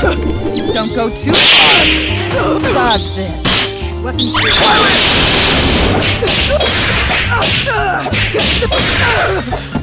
Don't go too far. Dodge this. Weapons free.